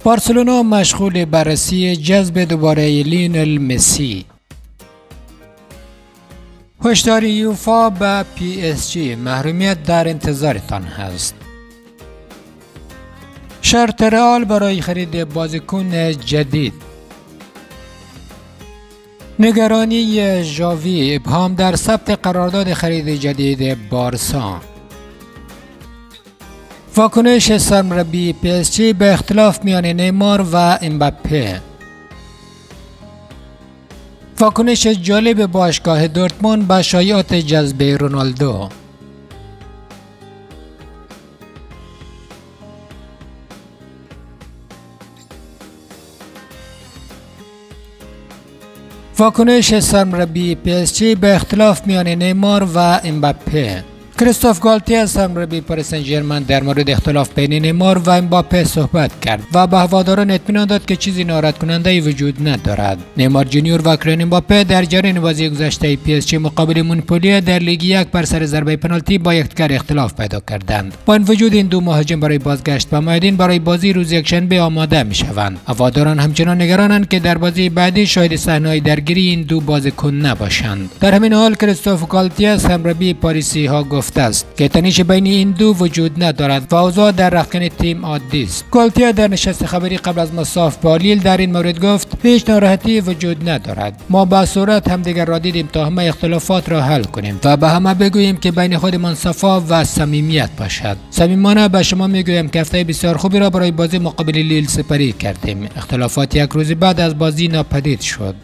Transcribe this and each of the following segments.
بارسلونا مشغول بررسی جذب دوباره لیونل مسی. هشدار یوفا به PSG محرومیت در انتظارتان هست. شرط رئال برای خرید بازیکن جدید. نگرانی ژاوی ابهام در ثبت قرارداد خرید جدید بارسا. واکنش سرمربی PSG به اختلاف میان نیمار و امباپه. واکنش جالب باشگاه دورتموند به شایعات جذب رونالدو. واکنش سرمربی PSG به اختلاف میان نیمار و امباپه. کریستوف گالتیه سرمربی پاریس سن ژرمن در مورد اختلاف بین نیمار و امباپه صحبت کرد و به هواداران اطمینان داد که چیزی ناراحت کننده ای وجود ندارد. نیمار جونیور و کیلیان امباپه در جریان بازی گذشته PSG مقابل مونپلیه در لیگ 1 بر سر ضربه پنالتی با یکدیگر اختلاف پیدا کردند. با این وجود این دو مهاجم برای بازگشت به میدان برای بازی روز یکشنبه آماده میشوند. هواداران همچنان نگرانند که در بازی بعدی شاهد صحنه‌های درگیری این دو بازیکن نباشند. در همین حال کریستوف گالتیه سرمربی پاریسی ها گفته است که تنش بین این دو وجود ندارد و اوضاع در رخکن تیم عادی است. گالتیه در نشست خبری قبل از مساف با لیل در این مورد گفت هیچ ناراحتی وجود ندارد. ما به صورت همدیگر را دیدیم تا همه اختلافات را حل کنیم و به همه بگوییم که بین خودمان صفا و صمیمیت باشد. صمیمانه به شما میگویم که هفته بسیار خوبی را برای بازی مقابل لیل سپری کردیم. اختلافات یک روز بعد از بازی ناپدید شد.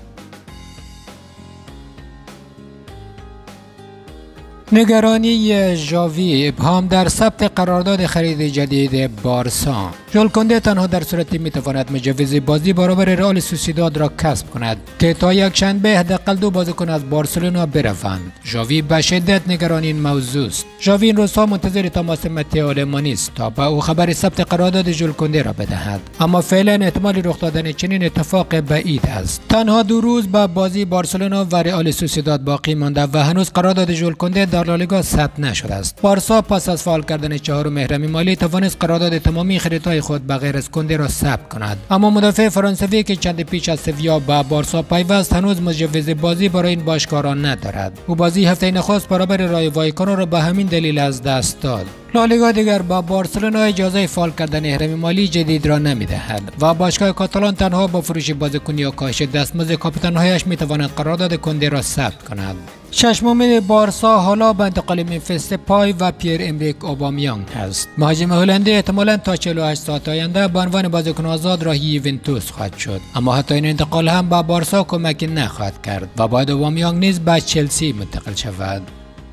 نگرانی ژاوی ابهام در ثبت قرارداد خرید جدید بارسا. ژول کنده تنها در صورتی میتواند مجوز بازی برابر رئال سوسیداد را کسب کند که تا یک شنبه حداقل دو بازیکن از بارسلونا بروند. ژاوی به شدت نگران این موضوع است. ژاوی این روزها منتظر تماس متئو آلمانی است تا به او خبر ثبت قرارداد ژول کنده را بدهد، اما فعلا احتمال رخ دادن چنین اتفاق بعید است. تنها 2 روز به بازی بارسلونا و رئال سوسیداد باقی مانده و هنوز قرارداد ژول کنده در لالیگا ثبت نشده است. بارسا پس از فعال کردن 4 مهر مالی توانست قرارداد تمامی خریدهای خود به غیر از کنده را ثبت کند، اما مدافع فرانسوی که چند پیش از سویا به بارسا پیوست هنوز مجوز بازی برای این باشگاه را ندارد. او بازی هفته نخست برابر رای وایکانو را به همین دلیل از دست داد. لالیگا دیگر با بارسلونا اجازه فعال کردن اهرم مالی جدید را نمیدهد و باشگاه کاتالان تنها با فروش بازیکن یا کاهش دستمزد کاپیتان‌هایش میتواند قرارداد کنده را ثبت کند. 6 امید بارسا حالا به انتقال منفس پای و پیر امریک اوبامیانگ است. مهاجم هلندی احتمالاً تا 48 ساعت آینده به عنوان بازیکن آزاد راهی یوونتوس خواهد شد، اما حتی این انتقال هم به بارسا کمکی نخواهد کرد و باید اوبامیانگ نیز به چلسی منتقل شود.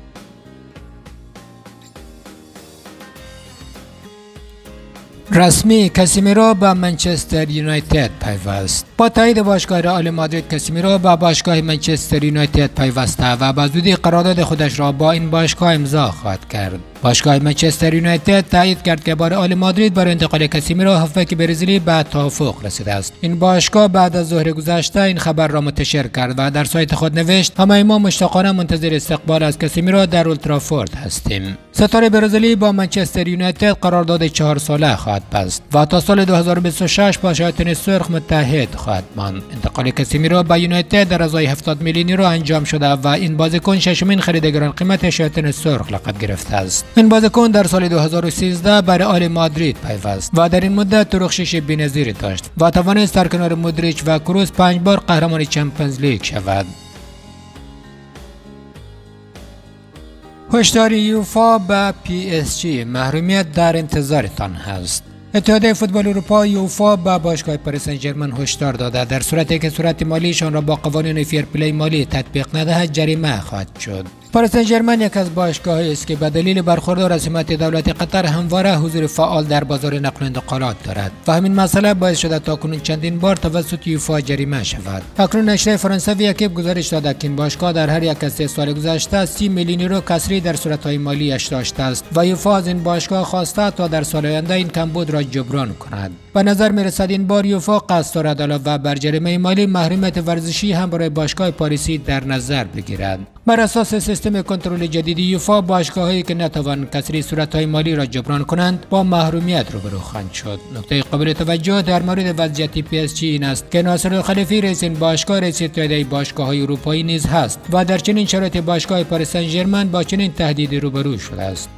رسمی کاسیمیرو به منچستر یونایتد پیوست. با تایید باشگاه رئال مادرید کاسیمیرو به باشگاه منچستر یونایتد پیوسته و به زودی قرارداد خودش را با این باشگاه امضا خواهد کرد. باشگاه منچستر یونایتد تایید کرد که با رئال مادرید برای انتقال کاسیمیرو هافبک برزیلی به توافق رسیده است. این باشگاه بعد از ظهر گذشته این خبر را منتشر کرد و در سایت خود نوشت همه ما مشتاقانه منتظر استقبال از کاسیمیرو در اولترافورد هستیم. ستاره برزیلی با منچستر یونایتد قرارداد 4 ساله خواهد بست و تا سال 2026 با شیاطین سرخ متحد خواهد ماند. انتقال کاسیمیرو به یونایتد در ازای 70 میلیونی یورو انجام شده و این بازیکن ششمین خرید گران قیمت شیاطین سرخ لقب گرفته است. این بازیکن در سال 2013 به رئال مادرید پیوست و در این مدت درخشش بی‌نظیری داشت و توانست در کنار مودریچ و کروس 5 بار قهرمان چمپیونز لیگ شود. هشدار یوفا به PSG محرومیت در انتظارتان هست. اتحادیه فوتبال اروپا یوفا به باشگاه پاریس سن ژرمن هشدار داده در صورتی که صورت مالیشان را با قوانین فیر پلی مالی تطبیق ندهد جریمه خواهد شد. پاریس سن ژرمن یک از باشگاه‌هایی است که به دلیل برخوردار از حمایت دولت قطر همواره حضور فعال در بازار نقل و انتقالات دارد و همین مسئله باعث شده تاکنون چندین بار توسط یوفا جریمه شود. اکنون نشریه فرانسوی یکیب گزارش داده که این باشگاه در هر یک از 3 سال گذشته 30 میلیون یورو کسری در صورت‌های مالی‌اش داشته است و یوفا از این باشگاه خواسته تا در سال آینده این کمبود را جبران کند. به نظر می‌رسد این بار یوفا قصد دارد علاوه بر جریمه مالی محرومیت ورزشی هم برای باشگاه پاریسی در نظر بگیرد. بر اساس سیستم سیستم کنترل جدید یوفا باشگاه‌هایی که نتوان کسری صورت‌های مالی را جبران کنند با محرومیت روبرو خواهند شد. نکته قابل توجه در مورد وضعیت پی اس جی این است که ناصر الخلیفی رئیس این باشگاه رئیس اتحادیه باشگاه‌های اروپایی نیز هست و در چنین شرایط باشگاه پاریس سن ژرمن با چنین تهدیدی روبرو شده است.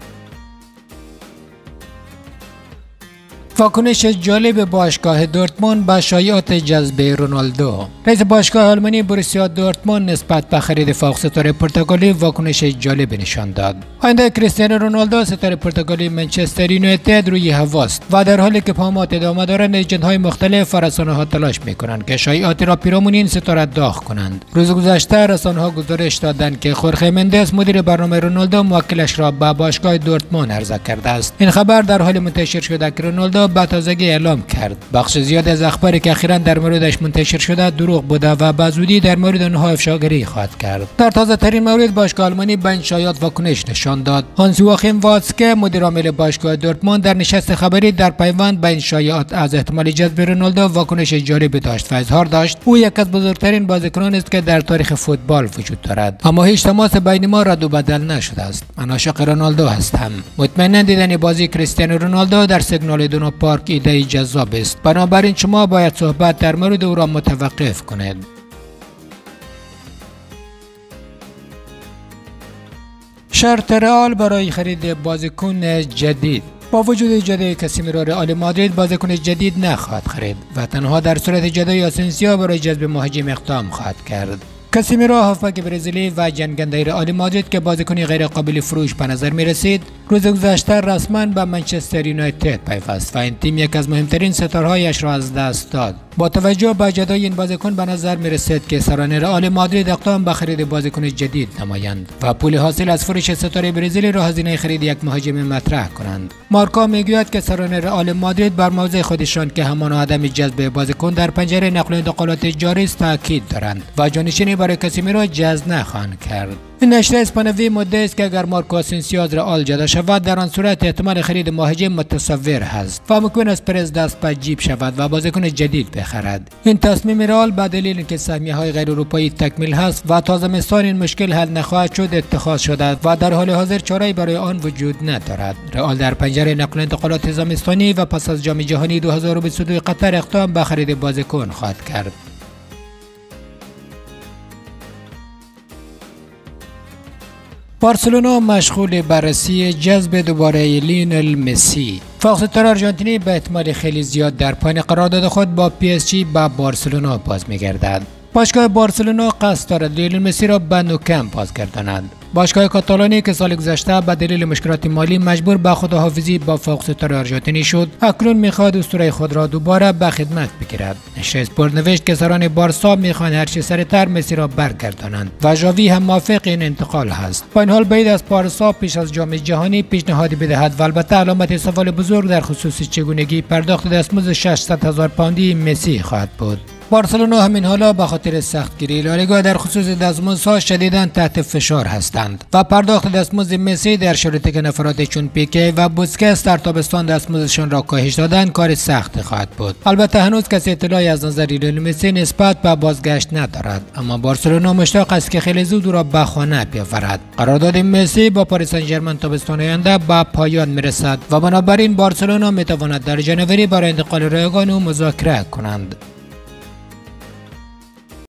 واکنش جالب باشگاه دورتموند به شایعات جذب رونالدو. رئیس باشگاه آلمانی بوروسیا دورتموند نسبت به خرید فوق ستاره پرتغالی واکنش جالب نشان داد. آینده کریستیانو رونالدو ستاره پرتغالی منچستر یونایتد روی هواست و در حالی که پامات ادامه دارند ایجنت‌های مختلف و رسانه‌ها تلاش می‌کنند که شایعاتی را پیرامون این ستاره داغ کنند. روز گذشته رسانه‌ها گزارش دادند که خورخه مندس مدیر برنامه رونالدو موکلش را به باشگاه دورتموند عرضه کرده است. این خبر در حال منتشر شده که رونالدو به تازگی اعلام کرد بخش زیاد از اخباری که اخیراً در موردش منتشر شده دروغ بوده و به زودی در مورد آنها افشاگری خواهد کرد. در تازه ترین مورد باشگاه آلمانی به این شایعات واکنش نشان داد. هانس یواخیم واتسکه مدیر عامل باشگاه دورتموند در نشست خبری در پیوند به این شایعات از احتمال جذب رونالدو واکنش جالبی داشت و اظهار داشت او یک از بزرگترین بازیکنان است که در تاریخ فوتبال وجود دارد، اما هیچ تماس بین ما رد و بدل نشده است. من عاشق رونالدو هستم. مطمئنا دیدن بازی کریستیانو رونالدو در سیگنال ایدونا پارک ایده جذاب است، بنابراین شما باید صحبت در مورد او را متوقف کنید. شرط رئال برای خرید بازیکن جدید. با وجود ایجاد کاسیمیرو رئال مادرید بازیکن جدید نخواهد خرید و تنها در صورت جدای آسنسیو برای جذب مهاجم اقدام خواهد کرد. کاسیمیرو هافبک برزیلی و جنگنده رئال مادرید که بازیکنی غیر قابل فروش به نظر می رسید روز گذشته رسما به منچستر یونایتد پیوست و این تیم یک از مهمترین ستارهایش را از دست داد. با توجه به جدای این بازیکن به نظر می رسید که سران رئال مادرید اقدام به خرید بازیکن جدید نمایند و پول حاصل از فروش ستاره برزیلی را هزینه خرید یک مهاجم مطرح کنند. مارکا میگوید که سران رئال مادرید بر موضع خودشان که همان عدم جذب بازیکن در پنجره نقل و انتقالات جاری است تاکید دارند و جانشینی برای کاسیمیرو جذب نخواهند کرد. این نشر اسپانوی مدعی است که اگر مارکو آسنسیو از رئال جدا شود در آن صورت احتمال خرید مهاجم متصور است و ممکن است پرز دست به جیب شود و بازیکن جدید بخرد. این تصمیم رئال به دلیل اینکه سهمیه‌های غیر اروپایی تکمیل هست و تا زمستان این مشکل حل نخواهد شد اتخاذ شده و در حال حاضر چاره‌ای برای آن وجود ندارد. رئال در پنجره نقل و انتقالات زمستانی و پس از جام جهانی 2022 قطر اقدام به خرید بازیکن خواهد کرد. بارسلونا مشغول بررسی جذب دوباره لیونل مسی. فوق ستاره آرژانتینی به احتمال خیلی زیاد در پایان قرارداد خود با پی اس جی به بارسلونا باز می‌گردد. باشگاه بارسلونا قصد دارد لیونل مسی را به نو کمپ بازگرداند. باشگاه کاتالانی که سال گذشته به دلیل مشکلات مالی مجبور به خداحافظی با فوق ستاره آرژانتینی شد، اکنون می‌خواهد اسطوره خود را دوباره به خدمت بگیرد. نشر اسپورت نوشت که سران بارسا می‌خواهند هر چه سریعتر مسی را برگردانند و ژاوی هم موافق این انتقال است. با این حال بعید از بارسا پیش از جام جهانی پیشنهادی بدهد و البته علامت سوال بزرگ در خصوص چگونگی پرداخت دستمزد 600,000 پوندی مسی خواهد بود. بارسلونا همین حالا به خاطر سختگیری لالیگا در خصوص دستمزدها شدیداً تحت فشار هستند و پرداخت دستمزد مسی در شرایطی که نفرات چون پیکه و بوسکس در تابستان دستمزدشان را کاهش دادن کار سخت خواهد بود. البته هنوز کسی اطلاعی از نظر لیونل مسی نسبت به بازگشت ندارد، اما بارسلونا مشتاق است که خیلی زود او را به خانه بیاورد. قرارداد مسی با پاریس سن ژرمن تابستان آینده به پایان میرسد و بنابراین بارسلونا میتواند در ژانویه برای انتقال رایگان او مذاکره کنند.